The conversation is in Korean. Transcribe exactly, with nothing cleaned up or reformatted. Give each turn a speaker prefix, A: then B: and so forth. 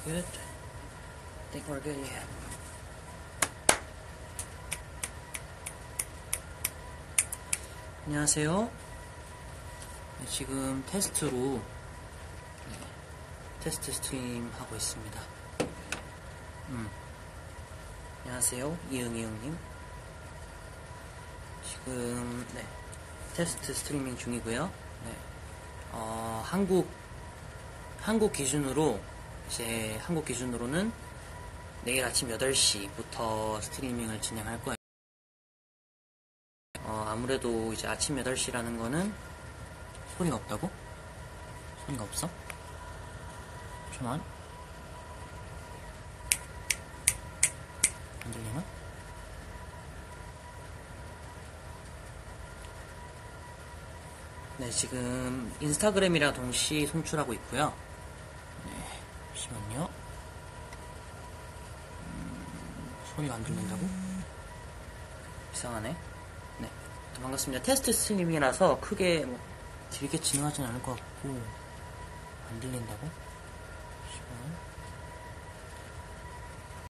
A: good? I think we're good, yeah. 안녕하세요. 네, 지금 테스트로 네, 테스트 스트림 하고 있습니다. 음. 안녕하세요. 이응이응님. 지금 네, 테스트 스트리밍 중이고요. 네, 어, 한국 한국 기준으로 이제 한국 기준으로는 내일 아침 여덟 시부터 스트리밍을 진행할 거예요. 어, 아무래도 이제 아침 여덟 시라는 거는 소리가 없다고? 소리가 없어? 잠깐만. 안 들리나? 네, 지금 인스타그램이랑 동시 송출하고 있고요. 네, 잠시만요. 음, 소리가 안 들린다고? 이상하네. 네, 반갑습니다. 테스트 스트리밍이라서 크게 뭐 길게 진행하진 않을 것 같고 안 들린다고? 잠시만.